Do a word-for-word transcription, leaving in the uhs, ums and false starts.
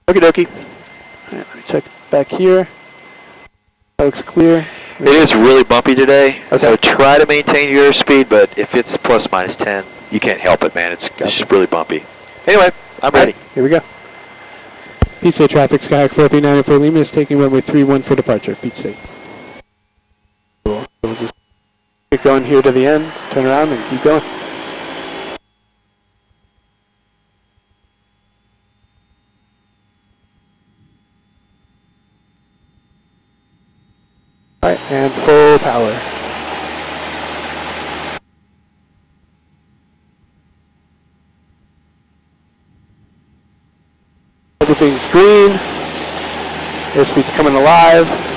Okie dokie. All right, let me check back here. That looks clear. It is really bumpy today, Okay. so try to maintain your speed, but if it's plus minus ten, you can't help it, man. It's, Gotcha. it's just really bumpy. Anyway, I'm ready. Right, here we go. Beach State traffic, Skyhawk four three nine for Lima is taking runway three one for departure, Beach State. Cool. So we'll just get going here to the end, turn around and keep going. All right, and full power. Everything's green. Airspeed's coming alive.